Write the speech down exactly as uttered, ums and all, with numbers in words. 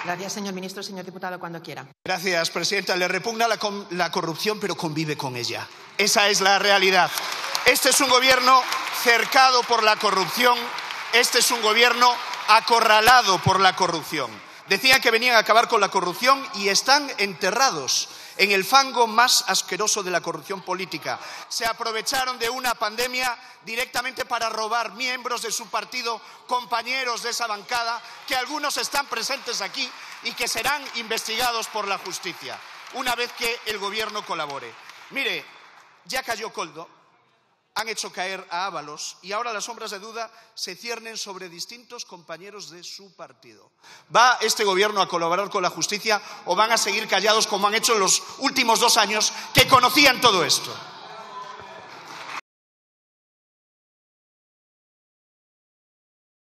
Gracias, señor ministro. Señor diputado, cuando quiera. Gracias, presidenta. Le repugna la, la corrupción, pero convive con ella. Esa es la realidad. Este es un gobierno cercado por la corrupción. Este es un gobierno acorralado por la corrupción. Decían que venían a acabar con la corrupción y están enterrados en el fango más asqueroso de la corrupción política. Se aprovecharon de una pandemia directamente para robar miembros de su partido, compañeros de esa bancada, que algunos están presentes aquí y que serán investigados por la justicia, una vez que el gobierno colabore. Mire, ya cayó Koldo, han hecho caer a Ábalos y ahora las sombras de duda se ciernen sobre distintos compañeros de su partido. ¿Va este gobierno a colaborar con la justicia o van a seguir callados como han hecho en los últimos dos años que conocían todo esto?